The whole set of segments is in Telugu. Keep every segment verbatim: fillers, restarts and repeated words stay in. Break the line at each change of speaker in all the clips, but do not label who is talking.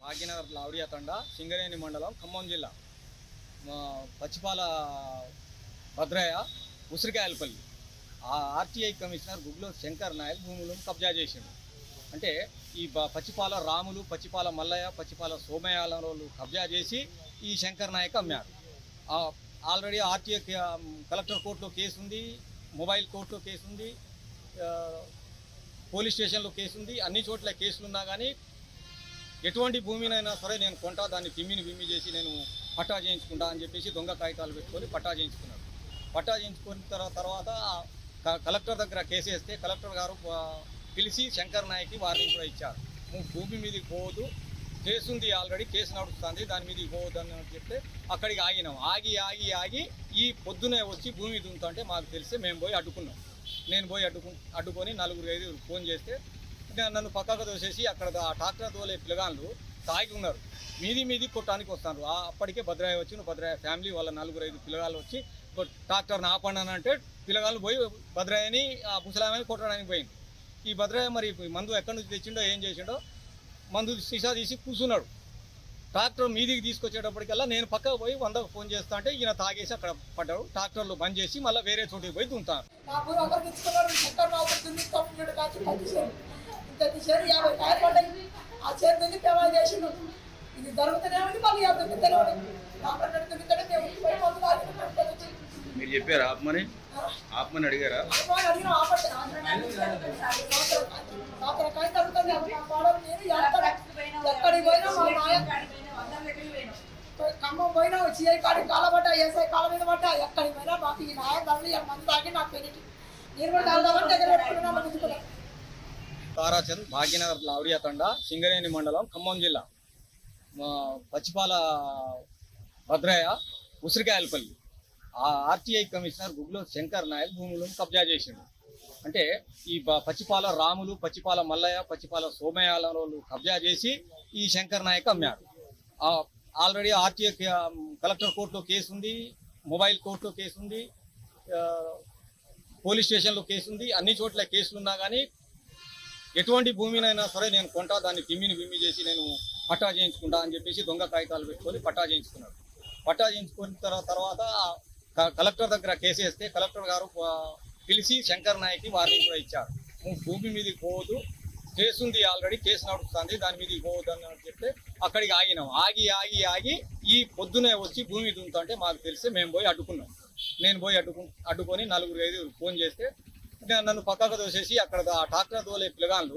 భాగ్యనగర్ లావడియా తండా సింగరేణి మండలం ఖమ్మం జిల్లా పచ్చిపాల భద్రయ్య ఉసిరికాయలపల్లి ఆ ఆర్టీఐ కమిషనర్ గుగ్లో శంకర్ నాయక్ భూములను కబ్జా చేసిండు. అంటే ఈ పచ్చిపాల రాములు, పచ్చిపాల మల్లయ్య, పచ్చిపాల సోమయాలను కబ్జా చేసి ఈ శంకర్ నాయక్ అమ్మారు. ఆల్రెడీ ఆర్టీఐ కలెక్టర్ కోర్టులో కేసు ఉంది, మొబైల్ కోర్టులో కేసు ఉంది, పోలీస్ స్టేషన్లో కేసు ఉంది. అన్ని చోట్ల కేసులు ఉన్నా కానీ ఎటువంటి భూమినైనా సరే నేను కొంటా, దాన్ని తిమ్మిని బిమ్మి చేసి నేను పట్టా చేయించుకుంటా అని చెప్పేసి దొంగ కాగితాలు పెట్టుకొని పట్టా చేయించుకున్నాడు. పట్టా చేయించుకున్న తర్వాత కలెక్టర్ దగ్గర కేసు వేస్తే కలెక్టర్ గారు పిలిచి శంకర్ నాయక్కి వార్నింగ్ కూడా ఇచ్చారు. భూమి మీదకి పోవద్దు, కేసు ఉంది, ఆల్రెడీ కేసు నడుస్తుంది, దాని మీదకి పోవద్దు అని చెప్తే అక్కడికి ఆగినాం. ఆగి ఆగి ఆగి ఈ పొద్దునే వచ్చి భూమి దున్నుతుంటే మాకు తెలిసి మేము పోయి అడ్డుకున్నాం. నేను పోయి అడ్డుకు అడ్డుకొని నలుగురు ఐదు ఫోన్ చేస్తే నన్ను పక్కకు తోసేసి అక్కడ ఆ ట్రాక్టర్ తోలే పిల్లగాళ్ళు తాగి ఉన్నారు. మీది మీది కొట్టడానికి వస్తున్నారు. అప్పటికే భద్రాయ వచ్చి భద్రాయ ఫ్యామిలీ వాళ్ళ నలుగురు ఐదు పిల్లగాళ్ళు వచ్చి ట్రాక్టర్ని ఆపండి అంటే పిల్లగాళ్ళు పోయి భద్రాయని ఆ ముసలామని కొట్టడానికి పోయింది. ఈ భద్రాయ మరి మందు ఎక్కడి నుంచి తెచ్చిండో ఏం చేసిండో మందు సీసా తీసి కూర్చున్నాడు. ట్రాక్టర్ మీదికి తీసుకొచ్చేటప్పటికల్లా నేను పక్కకు పోయి వందకు ఫోన్ చేస్తా అంటే ఈయన తాగేసి అక్కడ పడ్డాడు. ట్రాక్టర్లు బంద్ చేసి మళ్ళీ వేరే చోటుకి పోయి దుంతాను.
మీరు చెప్పారా ఆపమని? ఆపమని అడిగారా?
ఖమ్మం పోయినా సిఐ కాడికి కాలబడ్డా, ఎస్ఐ కాల మీద పడ్డా, ఎక్కడికి పోయినా మాకు ఈ నాయ ధరలు మంది తాగి నాకు పెరిగి నేను కూడా తాగుదామని దగ్గర పెట్టుకున్నా.
తారాచంద్ భాగ్యనగర్ లావడియా తండా సింగరేణి మండలం ఖమ్మం జిల్లా పచ్చిపాల భద్రయ్య ఉసిరికాయలపల్లి ఆ ఆర్టీఐ కమిషనర్ గుగ్లో శంకర్ నాయక్ భూములను కబ్జా చేసిండు. అంటే ఈ పచ్చిపాల రాములు, పచ్చిపాల మల్లయ్య, పచ్చిపాల సోమయాలను కబ్జా చేసి ఈ శంకర్ నాయక్ అమ్మారు. ఆల్రెడీ ఆర్టీఐ కలెక్టర్ కోర్టులో కేసు ఉంది, మొబైల్ కోర్టులో కేసు ఉంది, పోలీస్ స్టేషన్లో కేసు ఉంది. అన్ని చోట్ల కేసులు ఉన్నా కానీ ఎటువంటి భూమినైనా సరే నేను కొంటా, దాన్ని తిమ్మిని బిమ్మి చేసి నేను పట్టా చేయించుకుంటా అని చెప్పేసి దొంగ కాగితాలు పెట్టుకొని పట్టా చేయించుకున్నాడు. పట్టా చేయించుకున్న తర్వాత కలెక్టర్ దగ్గర కేసు వేస్తే కలెక్టర్ గారు పిలిచి శంకర్ నాయక్కి వార్నింగ్ కూడా ఇచ్చారు. భూమి మీదకి పోవద్దు, కేసు ఉంది, ఆల్రెడీ కేసు నడుస్తుంది, దాని మీదకి పోవద్దు అని చెప్తే అక్కడికి ఆగినాం. ఆగి ఆగి ఆగి ఈ పొద్దునే వచ్చి భూమి దున్నుతుంటే మాకు తెలిసి మేము పోయి అడ్డుకున్నాం. నేను పోయి అడ్డుకు అడ్డుకొని నలుగురు ఐదు ఫోన్ చేస్తే నన్ను పక్కకు తోసేసి అక్కడ ఆ ట్రాక్టర్ తోలే పిల్లగాళ్ళు.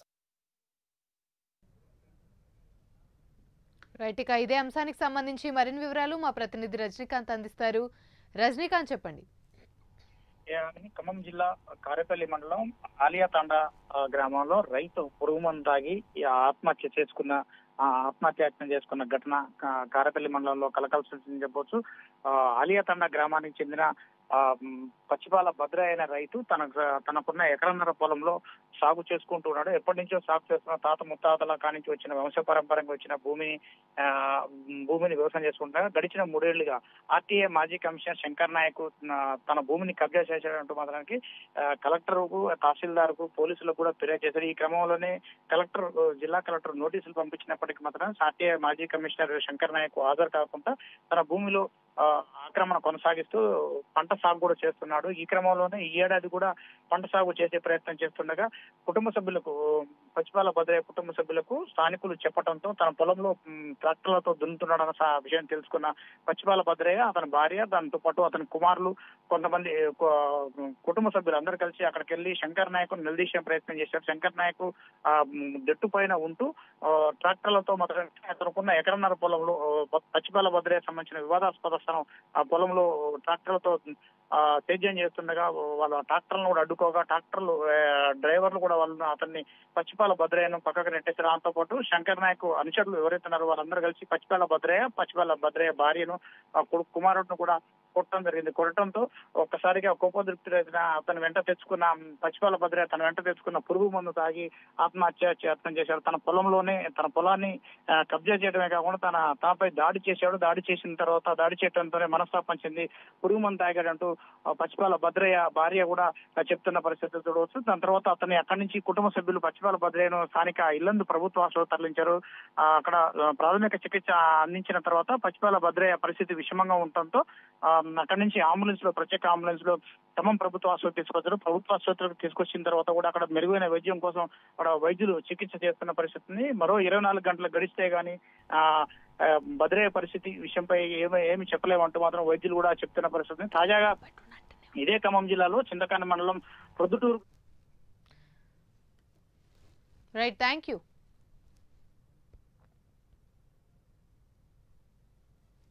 రైట్, ఇక ఇదే అంశానికి సంబంధించి మరిన్ని వివరాలు మా ప్రతినిధి రజనీకాంత్ అందిస్తారు. రజనీకాంత్ చెప్పండి.
ఖమ్మం జిల్లా కారేపల్లి మండలం ఆలియా తాండా గ్రామంలో రైతు పురుగు మందు తాగి ఆత్మహత్య చేసుకున్న ఆత్మహత్యాయత్నం చేసుకున్న ఘటన కారేపల్లి మండలంలో కలకలం సృష్టించిందని చెప్పొచ్చు. ఆలియా తాండా గ్రామానికి చెందిన పచ్చిపాల భద్రయ్య అయిన రైతు తన తనకున్న ఎకరన్నర పొలంలో సాగు చేసుకుంటూ ఉన్నాడు. ఎప్పటి నుంచో సాగు చేస్తున్న తాత ముత్తాతల కానించి వచ్చిన వంశపరంపరంగా వచ్చిన భూమిని భూమిని వ్యవసాయం చేసుకుంటా గడిచిన మూడేళ్లుగా ఆర్టీఏ మాజీ కమిషనర్ శంకర్ నాయక్ తన భూమిని కబ్జా చేశాడంటూ మాత్రానికి కలెక్టర్ కు, తహసీల్దార్ కు, పోలీసులకు కూడా ఫిర్యాదు చేశారు. ఈ క్రమంలోనే కలెక్టర్ జిల్లా కలెక్టర్ నోటీసులు పంపించినప్పటికీ మాత్రం ఆర్టీఏ మాజీ కమిషనర్ శంకర్ నాయక్ హాజరు కాకుండా తన భూమిలో ఆక్రమణ కొనసాగిస్తూ పంట సాగు కూడా చేస్తున్నాడు. ఈ క్రమంలోనే ఈ ఏడాది కూడా పంట సాగు చేసే ప్రయత్నం చేస్తుండగా కుటుంబ సభ్యులకు పచ్చిపాల భద్రయ్య కుటుంబ సభ్యులకు స్థానికులు చెప్పడంతో తన పొలంలో ట్రాక్టర్లతో దున్నుతున్నాడన్న విషయం తెలుసుకున్న పచ్చిపాల భద్రయ్య, అతని భార్య, దాంతో పాటు అతని కుమారులు, కొంతమంది కుటుంబ సభ్యులు అందరూ కలిసి అక్కడికి వెళ్లి శంకర్ నాయక్ నిలదీసే ప్రయత్నం చేశారు. శంకర్ నాయక్ ఆ దట్టు పైన ఉంటూ ట్రాక్టర్లతో మాత్రం అతనుకున్న ఎకరన్నర పొలంలో పచ్చిపాల భద్రయ్య సంబంధించిన వివాదాస్పద స్థలం ఆ పొలంలో ట్రాక్టర్లతో సేద్యం చేస్తుండగా వాళ్ళ ట్రాక్టర్లను కూడా అడ్డుకోగా ట్రాక్టర్లు డ్రైవర్లు కూడా వాళ్ళు అతన్ని పచ్చిపాల భద్రయ్యను పక్కకు నెట్టేశారు. దాంతో పాటు శంకర్ నాయక్ అనుచరులు ఎవరైతున్నారో వాళ్ళందరూ కలిసి పచ్చిపాల భద్రయ్య, పచ్చిపాల భద్రయ్య భార్యను, కుమారుడిని కూడా కొట్టడం జరిగింది. కొట్టడంతో ఒక్కసారిగా కోపోద్రిక్తుడైన అతను వెంట తెచ్చుకున్న పచ్చిపాల భద్రయ్య తన వెంట తెచ్చుకున్న పురుగు మందు తాగి ఆత్మహత్య యత్నం చేశాడు. తన పొలంలోనే తన పొలాన్ని కబ్జా చేయడమే కాకుండా తన తనపై దాడి చేశాడు. దాడి చేసిన తర్వాత దాడి చేయడంతోనే మనస్తాపం చెంది పురుగు మందు తాగాడంటూ పచ్చిపాల భద్రయ్య భార్య కూడా చెప్తున్న పరిస్థితులు చూడవచ్చు. దాని తర్వాత అతన్ని అక్కడి నుంచి కుటుంబ సభ్యులు పచ్చిపాల భద్రయ్య బద్రేను స్థానిక ఇల్లందు ప్రభుత్వ ఆసుపత్రికి తరలించారు. ఆ, అక్కడ ప్రాథమిక చికిత్స అందించిన తర్వాత పచ్చిపాల భద్రయ్య పరిస్థితి విషమంగా ఉండటంతో అక్కడి నుంచి అంబులెన్స్ లో ప్రత్యేక అంబులెన్స్ లో ఖమ్మం ప్రభుత్వ ఆసుపత్రి తీసుకొచ్చారు. ప్రభుత్వ ఆసుపత్రికి తీసుకొచ్చిన తర్వాత కూడా అక్కడ మెరుగైన వైద్యం కోసం అక్కడ వైద్యులు చికిత్స చేస్తున్న పరిస్థితిని మరో ఇరవై నాలుగు గంటలు గడిస్తే గానీ ఆ భద్రయ్య పరిస్థితి విషయంపై ఏమి ఏమి చెప్పలేమంటూ మాత్రం వైద్యులు కూడా చెప్తున్న పరిస్థితిని. తాజాగా ఇదే ఖమ్మం జిల్లాలో చింతకాని మండలం ప్రొద్దుటూరు
రైట్, థ్యాంక్ యూ.